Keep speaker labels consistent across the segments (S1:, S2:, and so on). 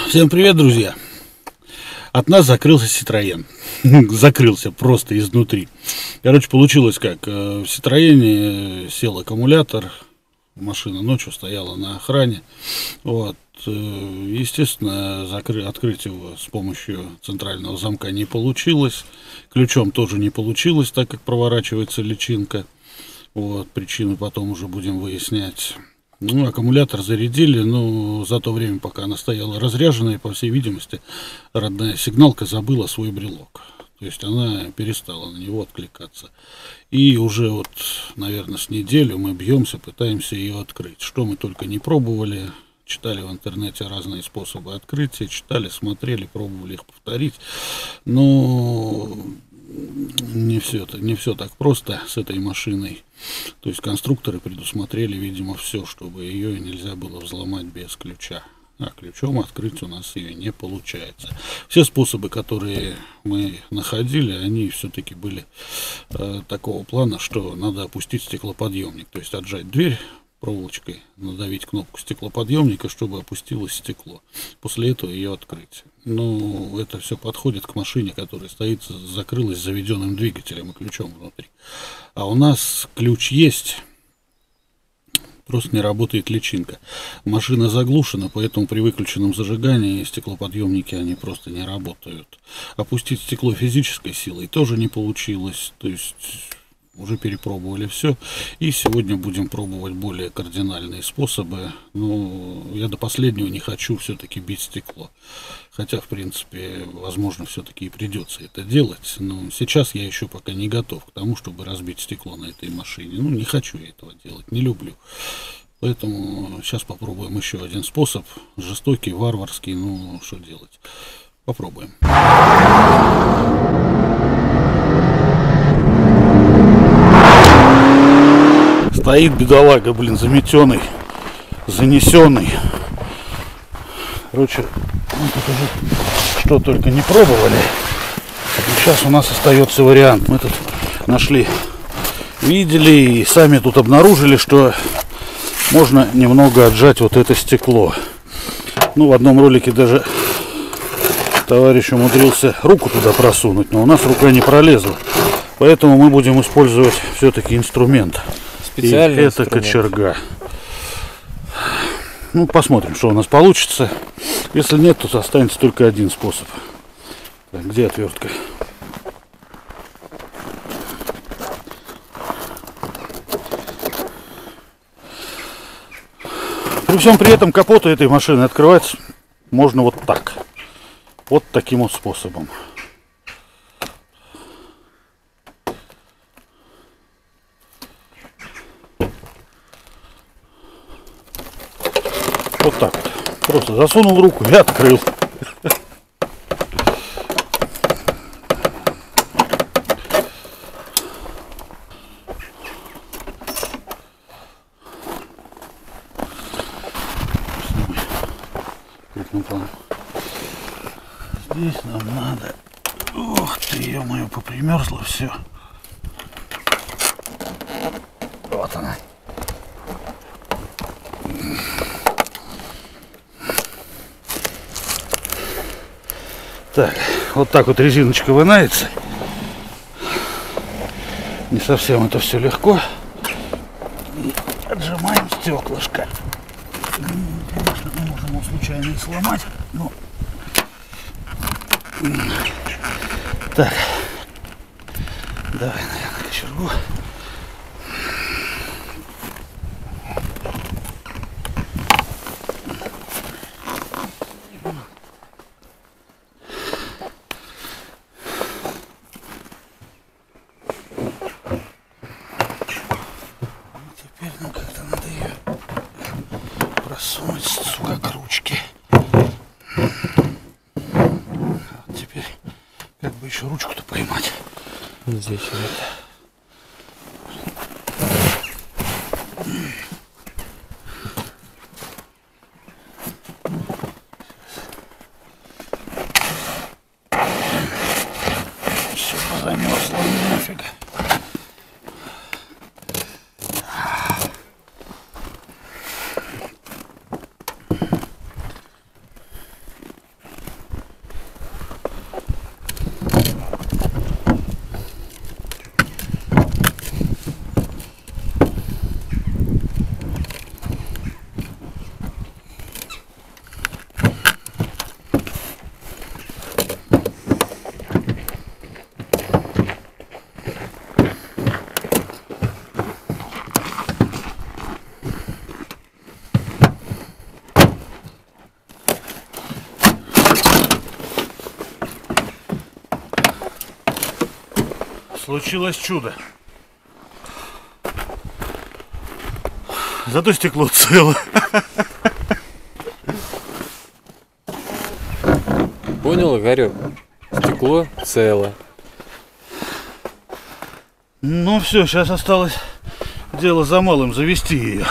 S1: Всем привет, друзья! От нас закрылся Citroёn. Закрылся просто изнутри. Короче, получилось как. В Citroёn сел аккумулятор. Машина ночью стояла на охране. Вот. Естественно, открыть его с помощью центрального замка не получилось. Ключом тоже не получилось, так как проворачивается личинка. Вот. Причины потом уже будем выяснять. Ну, аккумулятор зарядили, но за то время, пока она стояла разряженная, по всей видимости, родная сигналка забыла свой брелок. То есть она перестала на него откликаться. И уже вот, наверное, с неделю мы бьемся, пытаемся ее открыть. Что мы только не пробовали. Читали в интернете разные способы открытия, читали, смотрели, пробовали их повторить. Но не все так просто с этой машиной. То есть конструкторы предусмотрели, видимо, все, чтобы ее нельзя было взломать без ключа. А ключом открыть у нас ее не получается. Все способы, которые мы находили, они все-таки были такого плана, что надо опустить стеклоподъемник. То есть отжать дверь проволочкой, надавить кнопку стеклоподъемника, чтобы опустилось стекло. После этого ее открыть. Но это все подходит к машине, которая стоит, закрылась заведенным двигателем и ключом внутри. А у нас ключ есть, просто не работает личинка. Машина заглушена, поэтому при выключенном зажигании стеклоподъемники они просто не работают. Опустить стекло физической силой тоже не получилось. То есть уже перепробовали все. И сегодня будем пробовать более кардинальные способы. Но я до последнего не хочу все-таки бить стекло. Хотя, в принципе, возможно, все-таки и придется это делать. Но сейчас я еще пока не готов к тому, чтобы разбить стекло на этой машине. Ну, не хочу я этого делать, не люблю. Поэтому сейчас попробуем еще один способ. Жестокий, варварский, ну, что делать? Попробуем. Стоит бедолага, блин, заметенный, занесенный. Короче, мы тут уже что только не пробовали. Сейчас у нас остается вариант. Мы тут нашли, видели и сами тут обнаружили, что можно немного отжать вот это стекло. Ну, в одном ролике даже товарищ умудрился руку туда просунуть, но у нас рука не пролезла. Поэтому мы будем использовать все-таки инструмент. И это кочерга. Ну, посмотрим, что у нас получится. Если нет, то останется только один способ. Так, где отвертка? При всем при этом капот этой машины открывать можно вот так. Вот таким вот способом. Вот так вот. Просто засунул руку и открыл. Здесь нам надо. Ух ты, ё-моё, попримерзло все. Вот она. Так, вот так вот резиночка вынается. Не совсем это все легко. И отжимаем стеклышко. Конечно, мы можем его случайно и сломать, но... Так, давай, наверное, кочергу. Теперь нам как-то надо ее просунуть, сука, к ручке. Теперь как бы еще ручку-то поймать. Здесь вот. Все позамерзло нафиг. Случилось чудо. Зато стекло цело.
S2: Понял, Игорек? Стекло цело.
S1: Ну все, сейчас осталось дело за малым, завести ее.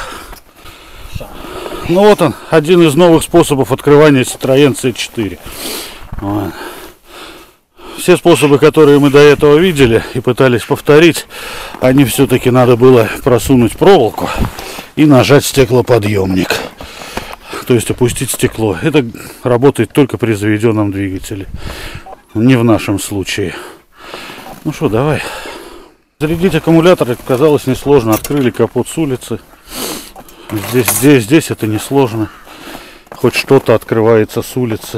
S1: Ну вот он, один из новых способов открывания Citroёn C4. Вот. Все способы, которые мы до этого видели и пытались повторить, они все-таки надо было просунуть проволоку и нажать стеклоподъемник. То есть опустить стекло. Это работает только при заведенном двигателе. Не в нашем случае. Ну что, давай. Зарядить аккумулятор оказалось несложно. Открыли капот с улицы. Здесь это несложно. Хоть что-то открывается с улицы.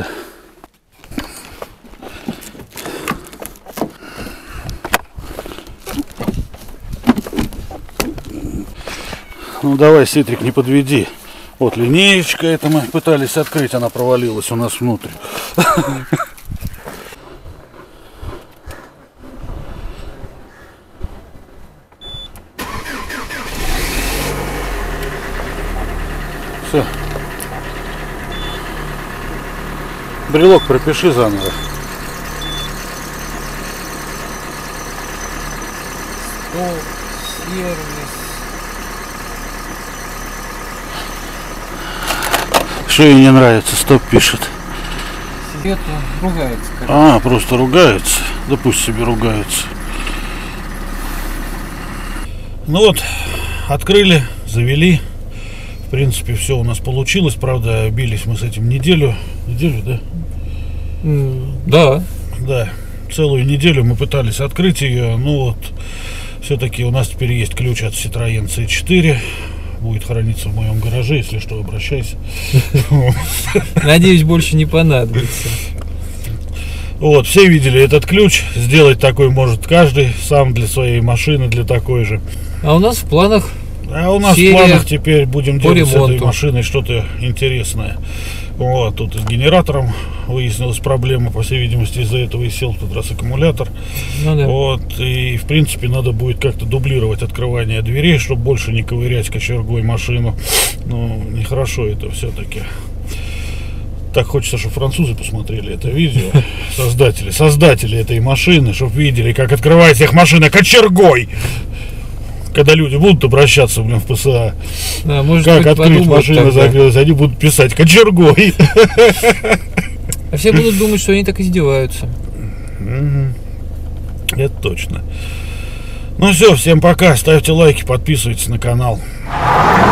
S1: Ну давай, Ситрик, не подведи. Вот линеечка, это мы пытались открыть, она провалилась у нас внутрь. Все. Брелок пропиши заново.
S2: Сервис.
S1: Что ей не нравится, стоп пишет.
S2: Света ругается.
S1: А, просто ругается. Да пусть себе ругается. Ну вот, открыли, завели. В принципе, все у нас получилось. Правда, бились мы с этим неделю. Неделю, да?
S2: Да.
S1: Да. Целую неделю мы пытались открыть ее. Ну вот, все-таки у нас теперь есть ключ от Citroёn C4. Будет храниться в моем гараже, если что, обращайся.
S2: Надеюсь, больше не понадобится.
S1: Вот, все видели этот ключ. Сделать такой может каждый сам для своей машины, для такой же.
S2: А у нас в планах.
S1: А у нас в планах теперь будем делать с этой машиной что-то интересное. Вот, тут с генератором выяснилась проблема, по всей видимости, из-за этого и сел тут раз аккумулятор.
S2: Ну, да.
S1: Вот, и в принципе надо будет как-то дублировать открывание дверей, чтобы больше не ковырять кочергой машину. Ну, нехорошо это все-таки. Так хочется, чтобы французы посмотрели это видео, создатели этой машины, чтобы видели, как открывается их машина кочергой. Когда люди будут обращаться, в ПСА,
S2: да, может
S1: как
S2: быть,
S1: открыть машину, закрылась, они будут писать кочергой.
S2: А все будут думать, что они так издеваются.
S1: Это точно. Ну все, всем пока, ставьте лайки, подписывайтесь на канал.